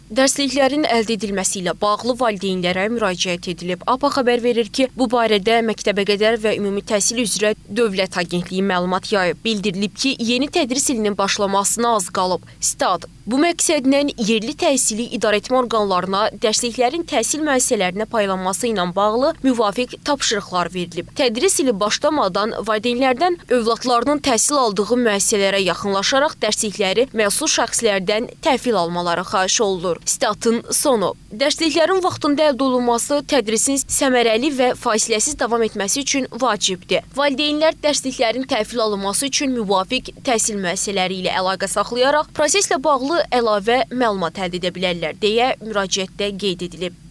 Dərsliklərin əldə edilməsi ilə bağlı valideynlərə müraciət edilib. APA xəbər verir ki, bu barədə Məktəbəqədər və Ümumi Təhsil üzrə Dövlət Agentliyi məlumat yayıb. Bildirilib ki, yeni tədris ilinin başlamasına az qalıb. Stat: bu məqsədlə yerli təhsili idarəetmə orqanlarına dərsliklərin təhsil müəssisələrinə paylanması ilə bağlı müvafiq tapşırıqlar verilib. Tədris ili başlamadan valideynlərdən övladlarının təhsil aldığı müəssisələrə yaxınlaşaraq dərslikləri məsul şəxslərdən təhvil almaları xahiş olunur. Statın sonu: dərsliklərin vaxtında əldə olunması tədrisin səmərəli və fasiləsiz davam etməsi üçün vacibdir. Valideynlər dərsliklərin təhvil alınması üçün müvafiq təhsil müəssisələri ilə əlaqə saxlayaraq proseslə bağlı əlavə məlumat əldə edə bilərlər deyə müraciətdə qeyd edilib.